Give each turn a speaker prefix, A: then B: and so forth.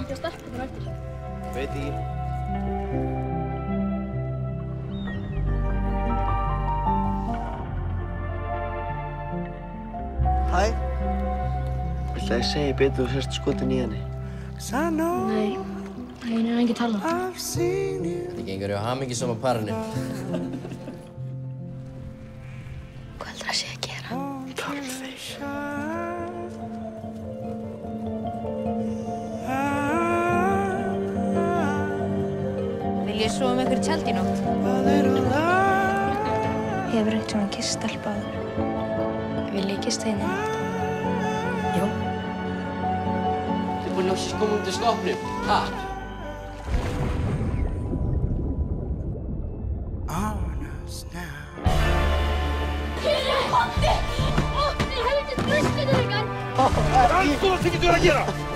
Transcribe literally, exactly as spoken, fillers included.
A: ekki að stelpa þér eftir.
B: Veit ekki. Hæ. Viltu að ég segi betur þú sérst skotin í henni?
A: Nei, ég er ekki að tala.
B: Þetta gengur hjá hamingjusama parinu.
A: Hvað heldur það sé að gera?
B: Torfey.
C: Vil ég sofa með ykkur í tjaldi í nótt?
D: Hefur einhvern tímann kysst stelpu áður? Vil ég kysst þig í nótt?
C: Jú.
B: Þið er búin að loksins koma út í skópnum. Ha?
A: Kyrri, Hotti! Opni helvítið brjóstinu ykkar!
B: Rannsóla, hvað getur þú að gera?